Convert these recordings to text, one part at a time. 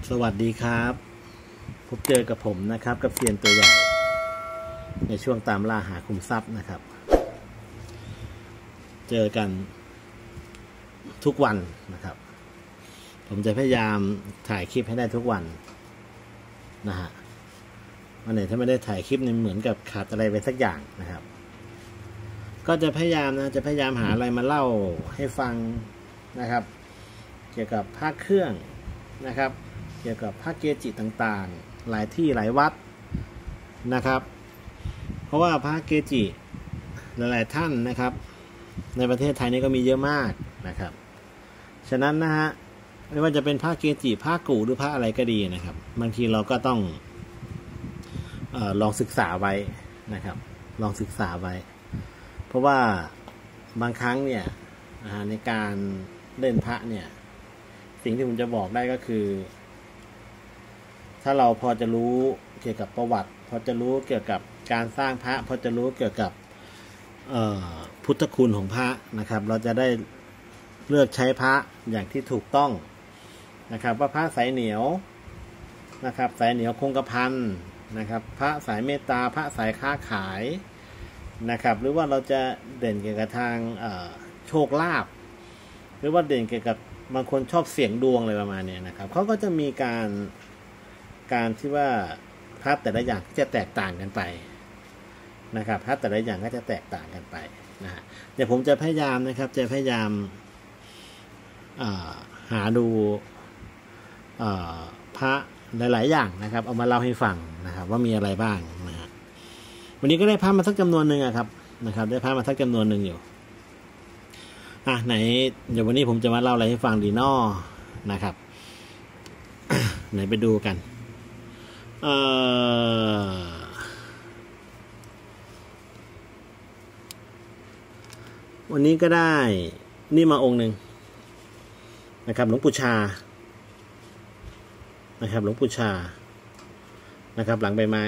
สวัสดีครับพบเจอกับผมนะครับกับเซียนตัวใหญ่ในช่วงตามล่าหาขุมทรัพย์นะครับเจอกันทุกวันนะครับผมจะพยายามถ่ายคลิปให้ได้ทุกวันนะฮะวันไหนถ้าไม่ได้ถ่ายคลิปนี่เหมือนกับขาดอะไรไปสักอย่างนะครับก็จะพยายามหาอะไรมาเล่าให้ฟังนะครับเกี่ยวกับพระเครื่องนะครับเกี่ยวกับพระเกจิต่างๆหลายที่หลายวัดนะครับเพราะว่าพระเกจิหลายๆท่านนะครับในประเทศไทยนี่ก็มีเยอะมากนะครับฉะนั้นนะฮะไม่ว่าจะเป็นพระเกจิพระกู่หรือพระอะไรก็ดีนะครับบางทีเราก็ต้องลองศึกษาไว้นะครับลองศึกษาไว้เพราะว่าบางครั้งเนี่ยในการเล่นพระเนี่ยสิ่งที่ผมจะบอกได้ก็คือถ้าเราพอจะรู้เกี่ยวกับประวัติพอจะรู้เกี่ยวกับการสร้างพระพอจะรู้เกี่ยวกับพุทธคุณของพระนะครับเราจะได้เลือกใช้พระอย่างที่ถูกต้องนะครับว่าพระสายเหนียวนะครับสายเหนียวคงกระพันนะครับพระสายเมตตาพระสายค้าขายนะครับหรือว่าเราจะเด่นเกี่ยวกับทางโชคลาภหรือว่าเด่นเกี่ยวกับบางคนชอบเสี่ยงดวงอะไรประมาณนี้นะครับเขาก็จะมีการที่ว่าพระแต่ละอย่างจะแตกต่างกันไปนะครับพระแต่ละอย่างก็จะแตกต่างกันไปนะฮะเดี๋ยวผมจะพยายามนะครับจะพยายามหาดูพระหลายๆอย่างนะครับเอามาเล่าให้ฟังนะครับว่ามีอะไรบ้างนะฮะวันนี้ก็ได้พระมาสักจำนวนหนึ่งครับได้พระมาสักจำนวนหนึ่งอยู่ไหนเดี๋ยววันนี้ผมจะมาเล่าอะไรให้ฟังดีน้อนะครับ ไหนไปดูกันวันนี้ก็ได้นี่มาองค์หนึ่งนะครับหลวงปู่ชานะครับหลวงปู่ชานะครับหลังใบไม้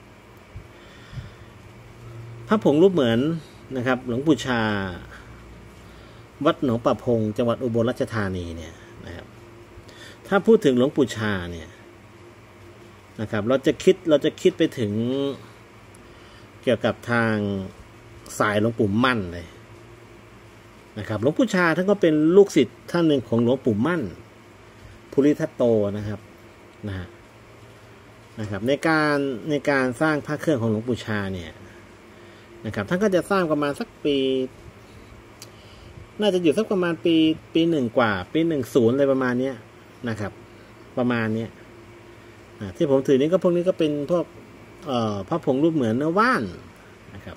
พระผงรูปเหมือนนะครับหลวงปู่ชาวัดหนองประพงจังหวัดอุบลราชธานีเนี่ยนะครับถ้าพูดถึงหลวงปู่ชาเนี่ยนะครับเราจะคิดไปถึงเกี่ยวกับทางสายหลวงปู่มั่นเลยนะครับหลวงปู่ชาท่านก็เป็นลูกศิษย์ท่านหนึ่งของหลวงปู่มั่นภูริทัตโตนะครับนะครับในการสร้างพระเครื่องของหลวงปู่ชาเนี่ยนะครับท่านก็จะสร้างประมาณสักปีน่าจะอยู่สักประมาณปีหนึ่งกว่าปี10อะไรประมาณนี้นะครับประมาณนี้ที่ผมถือนี้ก็พวกนี้ก็เป็นพวกพระผงรูปเหมือนเนื้อว่านนะครับ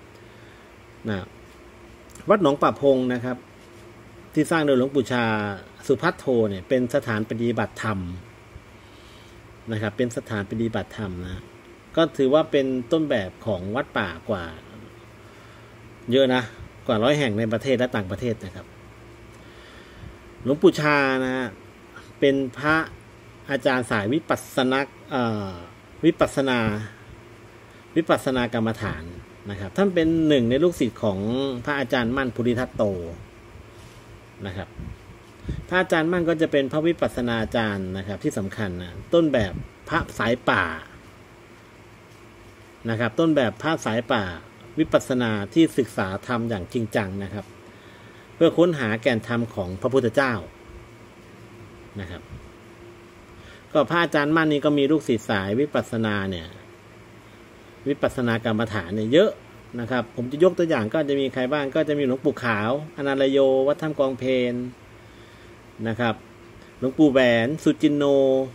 วัดหนองป่าพงนะครับที่สร้างโดยหลวงปู่ชาสุภัทโทเนี่ยเป็นสถานปฏิบัติธรรมนะครับเป็นสถานปฏิบัติธรรมนะก็ถือว่าเป็นต้นแบบของวัดป่ากว่าเยอะนะกว่า100 แห่งในประเทศและต่างประเทศนะครับหลวงปู่ชานะเป็นพระอาจารย์สายวิปัสสนากรรมฐานนะครับท่านเป็นหนึ่งในลูกศิษย์ของพระอาจารย์มั่นภูริทัตโตนะครับพระอาจารย์มั่นก็จะเป็นพระวิปัสสนาจารย์นะครับที่สำคัญนะต้นแบบพระสายป่านะครับต้นแบบพระสายป่าวิปัสสนาที่ศึกษาธรรมอย่างจริงจังนะครับเพื่อค้นหาแก่นธรรมของพระพุทธเจ้านะครับก็พระอาจารย์มั่นนี้ก็มีลูกศิษย์สายวิปัสสนาเนี่ยวิปัสสนากรรมฐานเนี่ยเยอะนะครับผมจะยกตัวอย่างก็จะมีใครบ้างก็จะมีหลวงปู่ขาวอนันตโยวัดถ้ำกองเพลนะครับหลวงปู่แหวนสุจินโน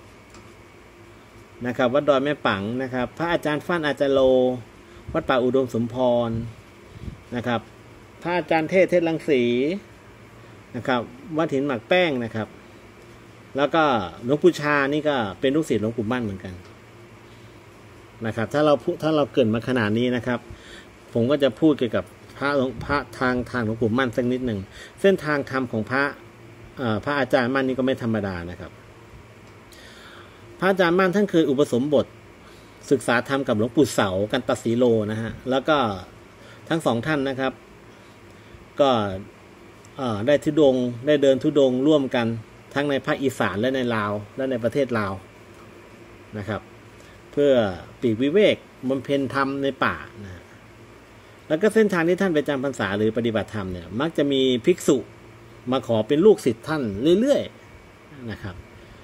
นะครับวัดดอยแม่ปังนะครับพระอาจารย์ฟั่นอาจารย์โลวัดป่าอุดมสมพรนะครับพระอาจารย์เทศรังสีนะครับวัดหินหมักแป้งนะครับแล้วก็หลวงปู่ชานี่ก็เป็นลูกศิษย์หลวงปู่มั่นเหมือนกันนะครับถ้าเราเกิดมาขนาดนี้นะครับผมก็จะพูดเกี่ยวกับพระทางหลวงปู่มั่นสักนิดหนึ่งเส้นทางธรรมของพระอาจารย์มั่นนี่ก็ไม่ธรรมดานะครับพระอาจารย์มั่นท่านเคยอุปสมบทศึกษาธรรมกับหลวงปู่เสากันตสีโลนะฮะแล้วก็ทั้งสองท่านนะครับก็ได้เดินธุดงค์ร่วมกันทั้งในภาคอีสานและในลาวและในประเทศลาวนะครับเพื่อปีกวิเวกบำเพ็ญธรรมในป่านะแล้วก็เส้นทางที่ท่านไปจำพรรษาหรือปฏิบัติธรรมเนี่ยมักจะมีภิกษุมาขอเป็นลูกศิษย์ท่านเรื่อยๆนะครับ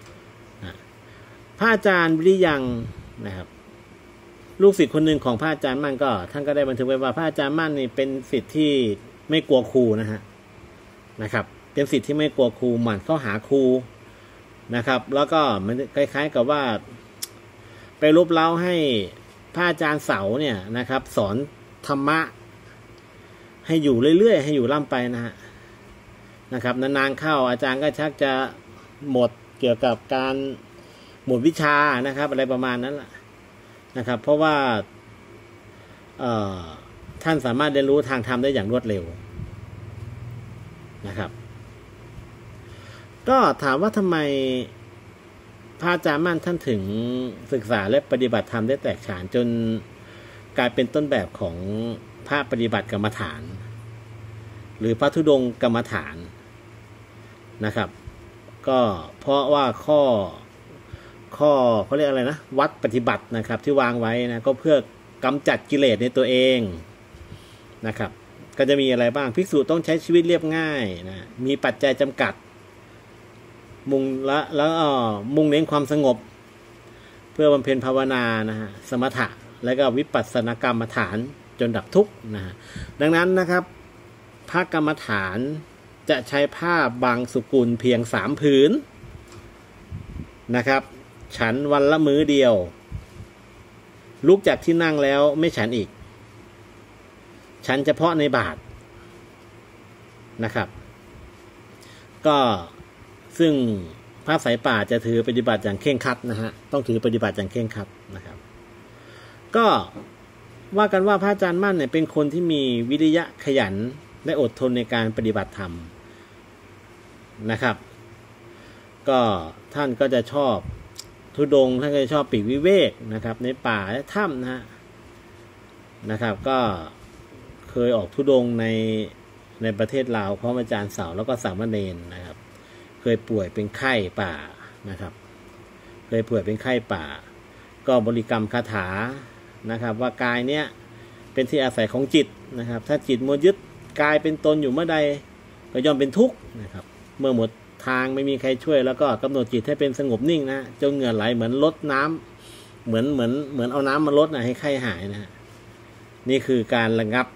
พระอาจารย์วิริยังนะครับลูกศิษย์คนหนึ่งของพระอาจารย์มั่นก็ท่านก็ได้บันทึกไว้ว่าพระอาจารย์มั่นนี่เป็นศิษย์ที่ไม่กลัวครูนะครับเป็นศิษย์ที่ไม่กลัวครูหมั่นเข้าหาครูนะครับแล้วก็มันคล้ายๆกับว่าไปรบเร้าให้พระอาจารย์เสาเนี่ยนะครับสอนธรรมะให้อยู่เรื่อยๆให้อยู่ล่ำไปนะครับนานๆเข้าอาจารย์ก็ชักจะหมดเกี่ยวกับการหมดวิชานะครับอะไรประมาณนั้นแหละนะครับเพราะว่าท่านสามารถเรียนรู้ทางธรรมได้อย่างรวดเร็วนะครับก็ถามว่าทำไมพระอาจารย์มั่นท่านถึงศึกษาและปฏิบัติธรรมได้แตกฉานจนกลายเป็นต้นแบบของพระปฏิบัติกรรมฐานหรือพระธุดงค์กรรมฐานนะครับก็เพราะว่าข้อเขาเรียกอะไรนะวัดปฏิบัตินะครับที่วางไว้นะก็เพื่อกำจัดกิเลสในตัวเองนะครับก็จะมีอะไรบ้างภิกษุต้องใช้ชีวิตเรียบง่ายนะมีปัจจัยจำกัดแล้วมุ่งเน้นความสงบเพื่อบำเพ็ญภาวนานะฮะสมถะและก็วิปัสสนกรรมฐานจนดับทุกข์นะฮะดังนั้นนะครับพระกรรมฐานจะใช้ผ้าบางสุกุลเพียง3 ผืนนะครับฉันวันละมื้อเดียวลุกจากที่นั่งแล้วไม่ฉันอีกฉันเฉพาะในบาตรนะครับก็ซึ่งพระสายป่าจะถือปฏิบัติอย่างเคร่งครัดนะฮะต้องถือปฏิบัติอย่างเคร่งครัดนะครับก็ว่ากันว่าพระอาจารย์มั่นเนี่ยเป็นคนที่มีวิริยะขยันและอดทนในการปฏิบัติธรรมนะครับก็ท่านก็จะชอบธุดงค์ท่านก็จะชอบปีกวิเวกนะครับในป่าและถ้ำนะครับก็เคยออกธุดงค์ในประเทศลาวพร้อมอาจารย์เสาแล้วก็สามเณรนะครับเคยป่วยเป็นไข้ป่านะครับเคยป่วยเป็นไข้ป่าก็บริกรรมคาถานะครับว่ากายเนี้ยเป็นที่อาศัยของจิตนะครับถ้าจิตมัวยึดกายเป็นตนอยู่เมื่อใดก็ย่อมเป็นทุกข์นะครับเมื่อหมดทางไม่มีใครช่วยแล้วก็กำหนดจิตให้เป็นสงบนิ่งนะจนเหงื่อไหลเหมือนลดน้ำเหมือนเอาน้ำมาลดนะให้ไข้หายนะนี่คือการระงับ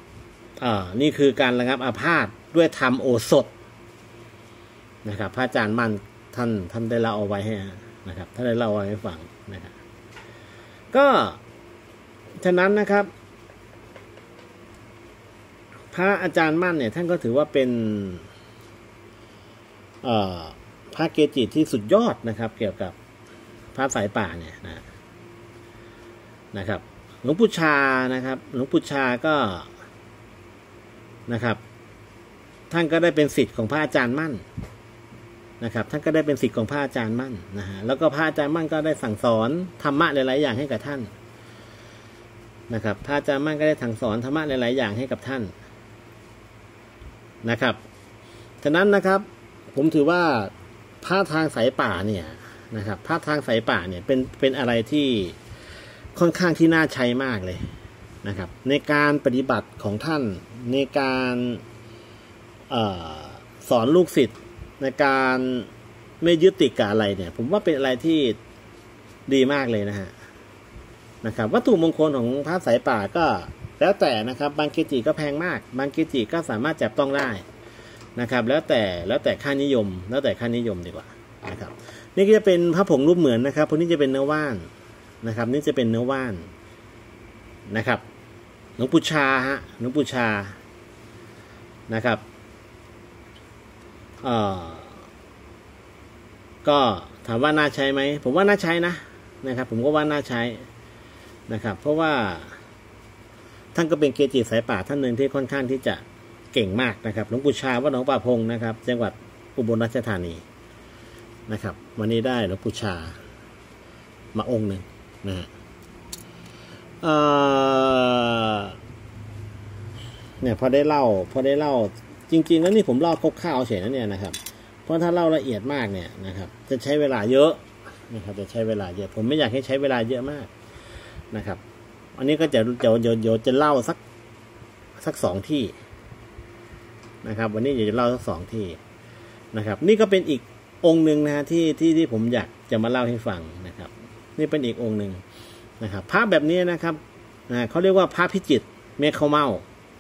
อาพาธด้วยธรรมโอสถนะครับพระอาจารย์มั่นท่านได้เล่าเอาไว้ให้นะครับท่านได้เล่าเอาไว้ให้ฟังนะครับก็ฉะนั้นนะครับพระอาจารย์มั่นเนี่ยท่านก็ถือว่าเป็นพระเกจิที่สุดยอดนะครับเกี่ยวกับพระสายป่าเนี่ยนะครับหลวงปู่ชานะครับหลวงปู่ชาก็นะครับท่านก็ได้เป็นศิษย์ของพระอาจารย์มั่นนะครับท่านก็ได้เป็นศิษย์ของพระอาจารย์มั่นนะฮะแล้วก็พระอาจารย์มั่นก็ได้สั่งสอนธรรมะหลายๆอย่างให้กับท่านนะครับพระอาจารย์มั่นก็ได้สั่งสอนธรรมะหลายๆอย่างให้กับท่านนะครับฉะนั้นนะครับผมถือว่าพระทางสายป่าเนี่ยนะครับพระทางสายป่าเนี่ยเป็นอะไรที่ค่อนข้างที่น่าใช้มากเลยนะครับในการปฏิบัติของท่านในการสอนลูกศิษย์ในการไม่ยึดติดกับอะไรเนี่ยผมว่าเป็นอะไรที่ดีมากเลยนะครับวัตถุมงคลของพระสายป่าก็แล้วแต่นะครับบางเกจิก็แพงมากบางเกจิก็สามารถจับต้องได้นะครับแล้วแต่ค่านิยมดีกว่านะครับนี่ก็จะเป็นพระผงรูปเหมือนนะครับพวกนี้จะเป็นเนื้อว่านนะครับนี่จะเป็นเนื้อว่านนะครับหลวงปู่ชาหลวงปู่ชานะครับก็ถามว่าน่าใช้ไหมผมว่าน่าใช้นะครับผมก็ว่าน่าใช้นะครับเพราะว่าท่านก็เป็นเกจิสายป่าท่านหนึ่งที่ค่อนข้างที่จะเก่งมากนะครับหลวงปู่ชาวัดหนองป่าพงนะครับจังหวัดอุบลราชธานีนะครับวันนี้ได้หลวงปู่ชามาองค์หนึ่งนะฮะเนี่ยพอได้เล่าจริงๆแล้วนี่ผมเล่าคร่าวๆเฉยนะเนี่ยนะครับเพราะถ้าเล่าละเอียดมากเนี่ยนะครับจะใช้เวลาเยอะนะครับจะใช้เวลาเยอะผมไม่อยากให้ใช้เวลาเยอะมากนะครับอันนี้ก็จะเล่าสัก2 ที่นะครับวันนี้อยากจะเล่าสัก2 ที่นะครับนี่ก็เป็นอีกองค์หนึ่งนะฮะที่ผมอยากจะมาเล่าให้ฟังนะครับนี่เป็นอีกองค์หนึ่งนะครับพระแบบนี้นะครับเขาเรียกว่าพระพิจิตรเม็ดข้าวเม่า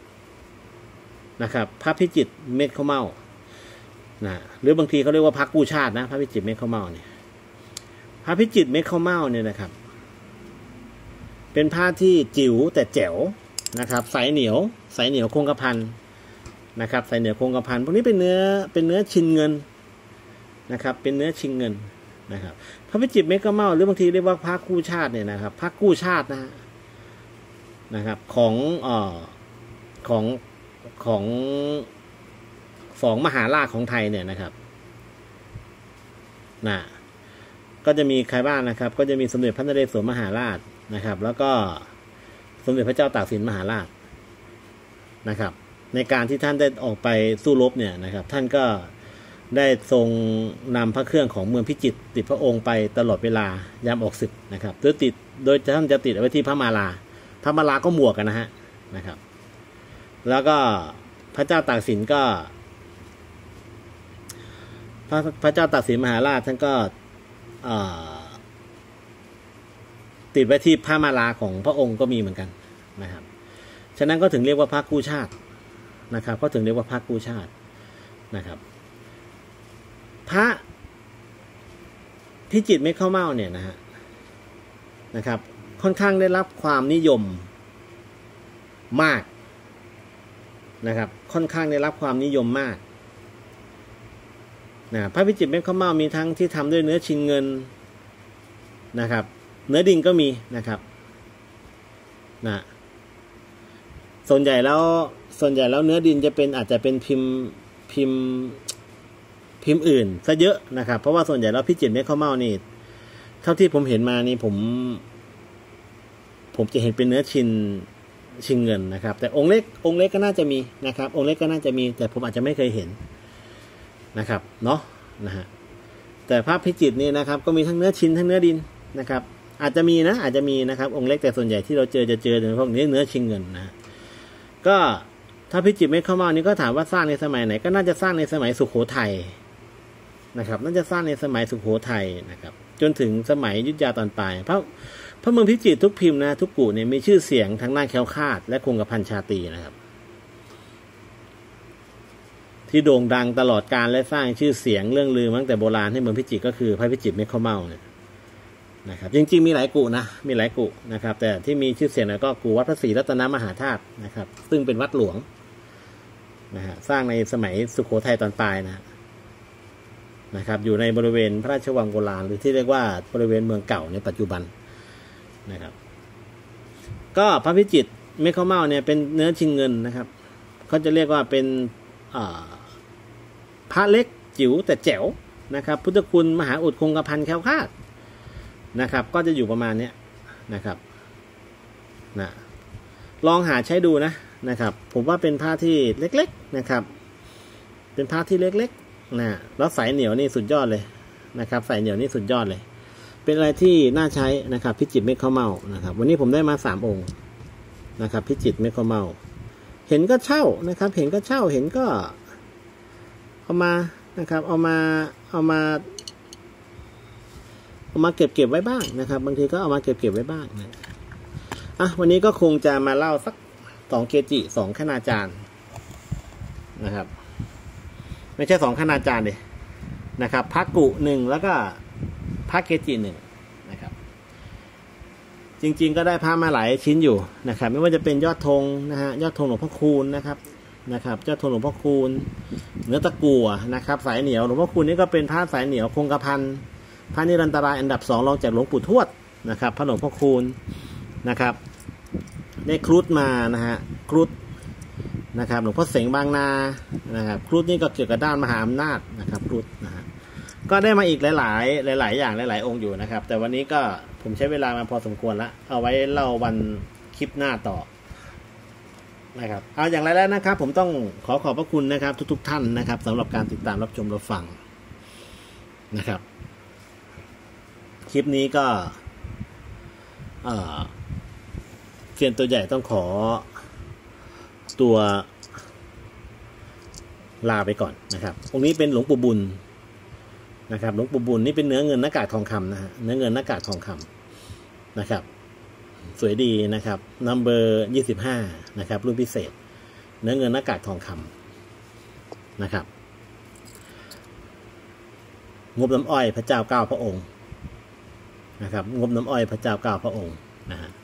นะครับพระพิจิตรเม็ดข้าวเม่านะหรือบางทีเขาเรียกว่าพระกู้ชาตินะพระพิจิตรเม็ดข้าวเม่าเนี่ยพระพิจิตรเม็ดข้าวเม่าเนี่ยนะครับเป็นผ้าที่จิ๋วแต่แจ๋วนะครับสายเหนียวคงกระพันนะครับสายเหนียวคงกระพันพวกนี้เป็นเนื้อชินเงินนะครับเป็นเนื้อชินเงินนะครับพระพิจิตรเม็ดข้าวเม่าหรือบางทีเรียกว่าพระกู้ชาติเนี่ยนะครับพระกู้ชาตินะครับของมหาราชของไทยเนี่ยนะครับก็จะมีใครบ้างนะครับก็จะมีสมเด็จพระนเรศวรมหาราชนะครับแล้วก็สมเด็จพระเจ้าตากสินมหาราชนะครับในการที่ท่านได้ออกไปสู้รบเนี่ยนะครับท่านก็ได้ทรงนำพระเครื่องของเมืองพิจิตรติดพระองค์ไปตลอดเวลายามออกศึกนะครับโดยท่านจะติดไว้ที่พระมาลาก็หมวกกันนะครับแล้วก็พระเจ้าตากสินก็พระเจ้าตากสินมหาราชท่านก็ติดไว้ที่พระมาลาของพระองค์ก็มีเหมือนกันนะครับฉะนั้นก็ถึงเรียกว่าพระกู้ชาตินะครับก็ถึงเรียกว่าพระกู้ชาตินะครับพระพิจิตรเม็ดข้าวเม่าเนี่ยนะครับค่อนข้างได้รับความนิยมมากนะครับค่อนข้างได้รับความนิยมมากพระพิจิตรเม็ดข้าวเม่ามีทั้งที่ทำด้วยเนื้อชินเงินนะครับเนื้อดินก็มีนะครับส่วนใหญ่แล้วเนื้อดินจะเป็นอาจจะเป็นพิมพ์อื่นซะเยอะนะครับเพราะว่าส่วนใหญ่แล้วพิจิตรเม็ดข้าวเม่านี่เท่าที่ผมเห็นมานี่ผมจะเห็นเป็นเนื้อชินเงินนะครับแต่องค์เล็กก็น่าจะมีนะครับองค์เล็กก็น่าจะมีแต่ผมอาจจะไม่เคยเห็นนะครับเนาะแต่พระพิจิตรนี่นะครับก็มีทั้งเนื้อชินทั้งเนื้อดินนะครับอาจจะมีนะครับองค์เล็กแต่ส่วนใหญ่ที่เราจะเจอในพวกนี้เนื้อชินเงินก็ถ้าพิจิตรเม็ดข้าวเม่านี่ก็ถามว่าสร้างในสมัยไหนก็น่าจะสร้างในสมัยสุโขทัยนะครับน่าจะสร้างในสมัยสุโขทัยนะครับจนถึงสมัยอยุธยาตอนปลายเพราะเมืองพิจิตรทุกพิมพ์ทุกกุเนี่ยมีชื่อเสียงทางด้านแคล้วคลาดและคงกระพันชาตรีนะครับที่โด่งดังตลอดกาลและสร้างชื่อเสียงเรื่องลือมาตั้งแต่โบราณให้เมืองพิจิตรก็คือพระพิจิตรเม็ดข้าวเม่าเนี่ยนะครับจริงๆมีหลายกุนะครับแต่ที่มีชื่อเสียงก็กุวัดพระศรีรัตนมหาธาตุนะครับซึ่งเป็นวัดหลวงสร้างในสมัยสุโขทัยตอนปลายนะครับอยู่ในบริเวณพระราชวังโบราณหรือที่เรียกว่าบริเวณเมืองเก่าในปัจจุบันนะครับก็พระพิจิตรเม็ดข้าวเม่าเนี่ยเป็นเนื้อชินเงินนะครับเขาจะเรียกว่าเป็นพระเล็กจิ๋วแต่แจ๋วนะครับพุทธคุณมหาอุดคงกระพันแคล้วคลาดนะครับก็จะอยู่ประมาณนี้นะครับลองหาใช้ดูนะครับผมว่าเป็นผ้าที่เล็กๆนะครับเป็นผ้าที่เล็กๆแล้วสายเหนียวนี่สุดยอดเลยนะครับสายเหนียวนี่สุดยอดเลยเป็นอะไรที่น่าใช้นะครับพิจิตรเม็ดข้าวเม่านะครับวันนี้ผมได้มา3 องค์นะครับพิจิตรเม็ดข้าวเม่าเห็นก็เช่านะครับเห็นก็เอามานะครับเอามาเก็บไว้บ้างนะครับบางทีก็เอามาเก็บไว้บ้างวันนี้ก็คงจะมาเล่าสัก2 เกจิ2 คณาจารย์นะครับไม่ใช่2 คณาจารย์เลยนะครับพระกุ1แล้วก็พระเกจิ1นะครับจริงๆก็ได้พระมาหลายชิ้นอยู่นะครับไม่ว่าจะเป็นยอดธงยอดธงหลวงพ่อคูณนะครับยอดธงหลวงพ่อคูณเนื้อตะกั่วนะครับสายเหนียวหลวงพ่อคูณนี่ก็เป็นพระสายเหนียวคงกระพันพระนิรันตรายอันดับ2รองจากหลวงปู่ทวดนะครับพระหลวงพ่อคูณนะครับได้ครุฑมาครุฑนะครับหลวงพ่อเสงบางนานะครับครุฑนี่ก็เกี่ยวกับด้านมหาอำนาจนะครับครุฑก็ได้มาอีกหลายอย่างหลายองค์อยู่นะครับแต่วันนี้ก็ผมใช้เวลามาพอสมควรแล้วเอาไว้เล่าวันคลิปหน้าต่อนะครับเอาอย่างไรแล้วนะครับผมต้องขอบพระคุณนะครับทุกท่านนะครับสำหรับการติดตามรับชมรับฟังนะครับคลิปนี้ก็เซียนตัวใหญ่ต้องขอตัวลาไปก่อนนะครับองค์นี้เป็นหลวงปู่บุญนะครับหลวงปู่บุญนี่เป็นเนื้อเงินหน้ากากทองคำนะฮะเนื้อเงินหน้ากากทองคำนะครับสวยดีนะครับนัมเบอร์25นะครับรุ่นพิเศษเนื้อเงินหน้ากากทองคำนะครับงบน้ำอ้อยพระเจ้าเก้าพระองค์นะครับงบน้ำอ้อยพระเจ้าเก้าพระองค์นะฮะ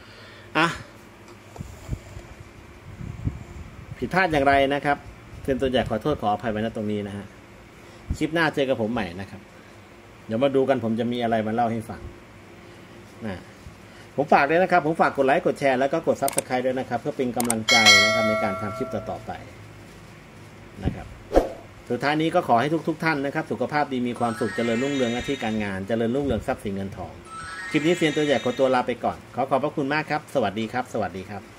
ผิดพลาดอย่างไรนะครับเซียนตัวใหญ่ขอโทษขออภัยไว้ณตรงนี้นะฮะคลิปหน้าเจอกับผมใหม่นะครับเดี๋ยวมาดูกันผมจะมีอะไรมาเล่าให้ฟังนะผมฝากด้วยนะครับผมฝากกดไลค์กดแชร์แล้วก็กด Subscribe ด้วยนะครับเพื่อเป็นกำลังใจนะครับในการทำคลิปต่อไปนะครับสุดท้ายนี้ก็ขอให้ทุกท่านนะครับสุขภาพดีมีความสุขเจริญรุ่งเรืองหน้าที่การงานเจริญรุ่งเรืองทรัพย์สินเงินทองคลิปนี้เซียนตัวใหญ่ขอตัวลาไปก่อนขอบพระคุณมากครับสวัสดีครับสวัสดีครับ